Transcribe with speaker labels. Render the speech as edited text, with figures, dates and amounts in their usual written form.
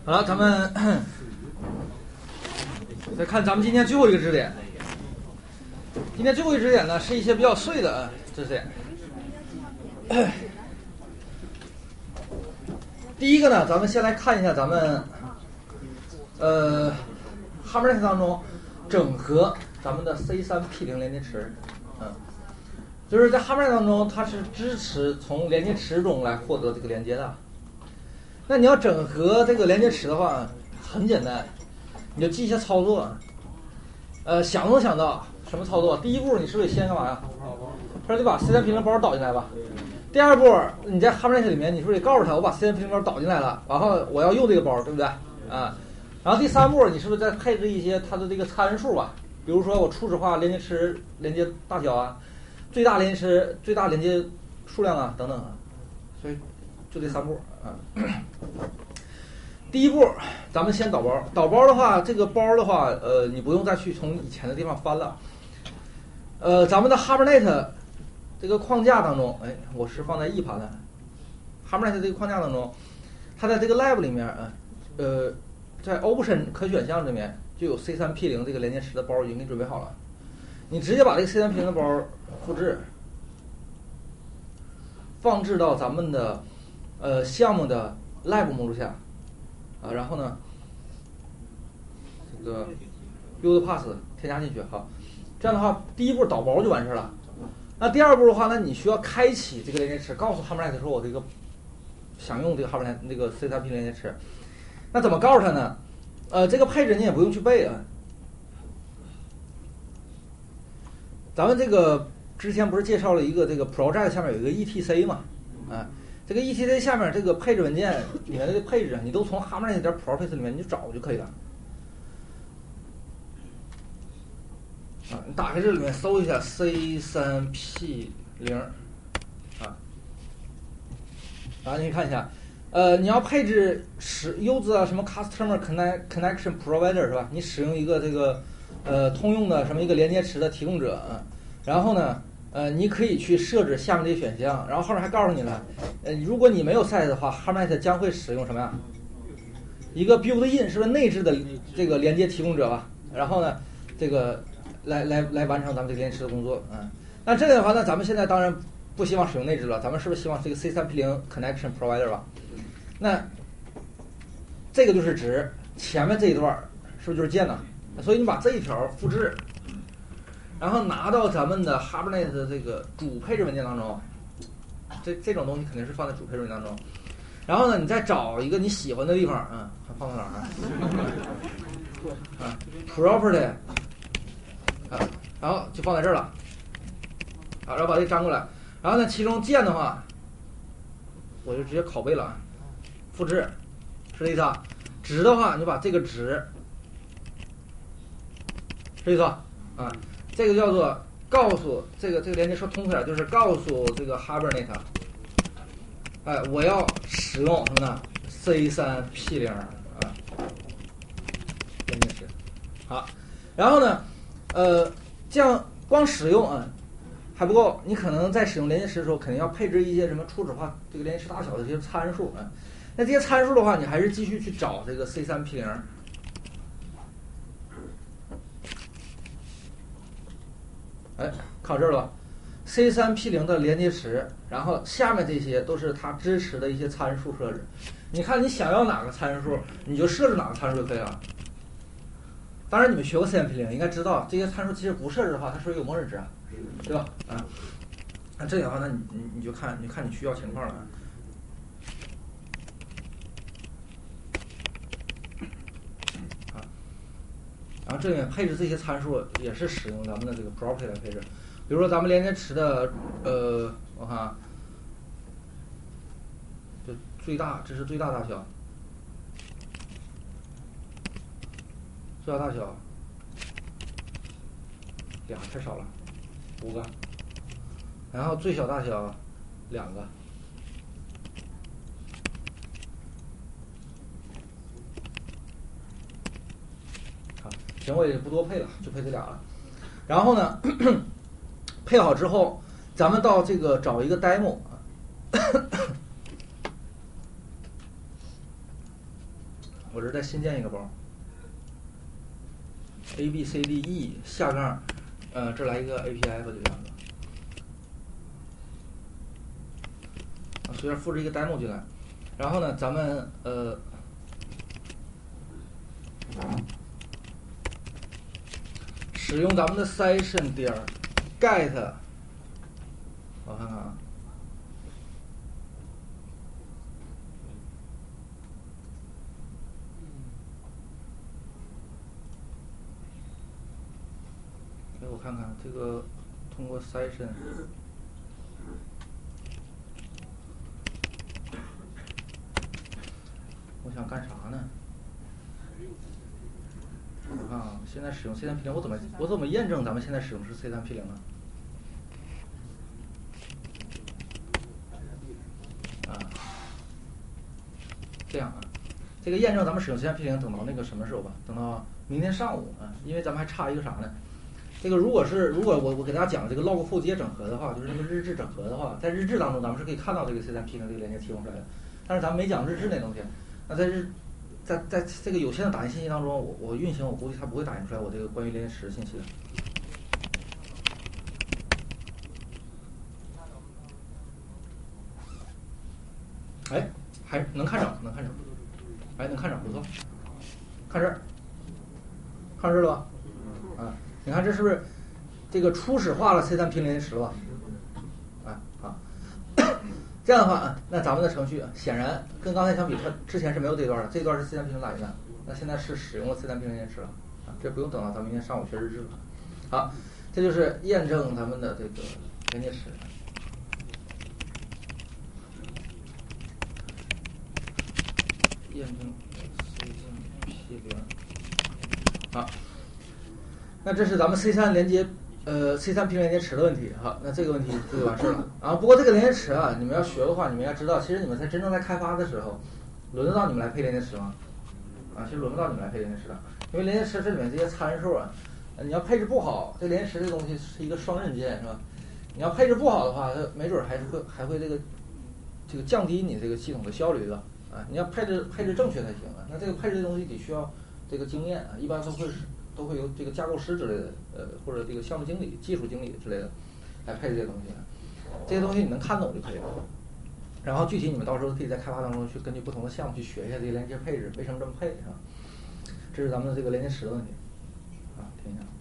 Speaker 1: 好了，咱们再看咱们今天最后一个知识点。今天最后一个知识点呢，是一些比较碎的知识点。第一个呢，咱们先来看一下咱们Hibernate 当中整合咱们的 C3P0 连接池。就是在 Hibernate 当中，它是支持从连接池中来获得这个连接的。那你要整合这个连接池的话，很简单，你就记一下操作。想都能想到什么操作？第一步，你是不是得先干嘛呀？是得把 C3P0 包导进来吧？第二步，你在 Hibernate 里面，你是不是得告诉他，我把 C3P0 包导进来了，然后我要用这个包，对不对？啊，然后第三步，你是不是再配置一些它的这个参数吧？比如说我初始化连接池连接大小啊，最大连接池最大连接数量啊，等等啊。所以就这三步啊。第一步，咱们先导包。导包的话，这个包的话，你不用再去从以前的地方翻了。咱们的 Hibernate 这个框架当中，我是放在 E 盘的 Hibernate 这个框架当中，它在这个 Lab 里面在 Option 可选项里面就有 C3P0 这个连接池的包已经给你准备好了。你直接把这个 C3P0 的包复制，放置到咱们的项目的 Lab 目录下。然后呢，这个 build path 添加进去，好，这样的话，第一步导包就完事了。那第二步的话呢，你需要开启这个连接池，告诉 Hibernate 说我这个想用这个 Hibernate 这个 C3P 连接池。那怎么告诉他呢？这个配置你也不用去背啊。咱们这个之前不是介绍了一个这个 project 下面有一个 etc 嘛，这个 etc 下面这个配置文件里面的配置，你都从 Hibernate.project 里面你就找就可以了。你打开这里面搜一下 C3P0 然后你看一下，你要配置use 什么 customer connection provider 是吧？你使用一个这个通用的什么一个连接池的提供者然后呢？你可以去设置下面这些选项，然后后面还告诉你了，如果你没有 set 的话 ，Hibernate 将会使用什么呀？一个 built-in 是不是内置的这个连接提供者吧？然后呢，这个来完成咱们这个连接池的工作那这个的话，那咱们现在当然不希望使用内置了，咱们是不是希望这个 C3P0 connection provider 吧？那这个就是值，前面这一段是不是就是键呢？所以你把这一条复制。然后拿到咱们的 Hibernate 的这个主配置文件当中，这种东西肯定是放在主配置文件当中。然后呢，你再找一个你喜欢的地方，放到哪儿？Property，然后就放在这儿了。然后把这粘过来。然后呢，其中键的话，我就直接拷贝了，复制，是这意思啊？值的话，你把这个值，是这意思吧？这个叫做告诉这个连接说通俗点，就是告诉这个 Hibernate，我要使用什么呢 ？C3P0 连接池。好，然后呢，这样光使用还不够，你可能在使用连接池的时候，肯定要配置一些什么初始化这个连接池大小的这些参数那这些参数的话，你还是继续去找这个 C3P0。看到这儿了吧 ？C3P0 的连接池，然后下面这些都是它支持的一些参数设置。你看你想要哪个参数，你就设置哪个参数就可以了。当然，你们学过 C3P0，应该知道这些参数其实不设置的话，它是有默认值对吧？那这样的话，那你就看你需要情况了然后这里面配置这些参数也是使用咱们的这个 property 来配置，比如说咱们连接池的我看就最大，这是最大大小，最大大小俩太少了，5个，然后最小大小2个。行，我也不多配了，就配这俩了。然后呢，配好之后，咱们到这个找一个 demo， 我这再新建一个包 ，A B C D E 下杠，这来一个 API 吧，就这样子。随便复制一个 demo 进来，然后呢，咱们使用咱们的 session 点 get， 我看看啊。给我看看这个通过 session。我想干啥呢？我看啊，现在使用 C3P0，我怎么验证咱们现在使用是 C3P0 呢？啊，这样啊，这个验证咱们使用 C3P0 等到那个什么时候吧？等到明天上午啊，因为咱们还差一个啥呢？这个如果我给大家讲这个 log4j 整合的话，就是这个日志整合的话，在日志当中咱们是可以看到这个 C3P0 这个连接提供出来的，但是咱们没讲日志那东西。那在这个有限的打印信息当中，我运行我估计它不会打印出来我这个关于连接池信息的。哎，还能看着，哎，能看着，不错。看这儿，看这儿了吧？啊，你看这是不是这个初始化了 C3P0 连接池了吧？啊，好。这样的话，那咱们的程序显然跟刚才相比，它之前是没有这段的，这段是 C3P0 打印的，那现在是使用了 C3P0 连接池了，啊，这不用等到咱们明天上午学日志了。好，这就是验证咱们的这个连接池。验证 C3P0。好，那这是咱们 C3 连接。C3P0 连接池的问题，好，那这个问题就完事了啊。不过这个连接池啊，你们要学的话，你们要知道，其实你们在真正在开发的时候，轮得到你们来配连接池吗？啊，其实轮不到你们来配连接池的，因为连接池这里面这些参数啊，你要配置不好，这连接池这东西是一个双刃剑，是吧？你要配置不好的话，它没准还会这个降低你这个系统的效率的啊。你要配置正确才行啊。那这个配置的东西得需要这个经验啊，一般都会由这个架构师之类的，或者这个项目经理、技术经理之类的来配这些东西。这些东西你能看懂就可以了。然后具体你们到时候可以在开发当中去根据不同的项目去学一下这些连接配置，为什么这么配，是吧？这是咱们的这个连接池的问题，啊，听一下。